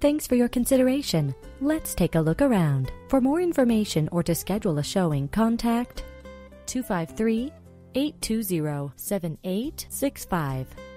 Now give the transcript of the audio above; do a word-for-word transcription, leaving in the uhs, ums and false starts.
Thanks for your consideration. Let's take a look around. For more information or to schedule a showing, contact two five three, eight two zero, seven eight six five.